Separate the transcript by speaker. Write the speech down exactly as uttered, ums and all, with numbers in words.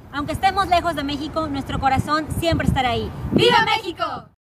Speaker 1: Aunque estemos lejos de México, nuestro corazón siempre estará ahí. ¡Viva México!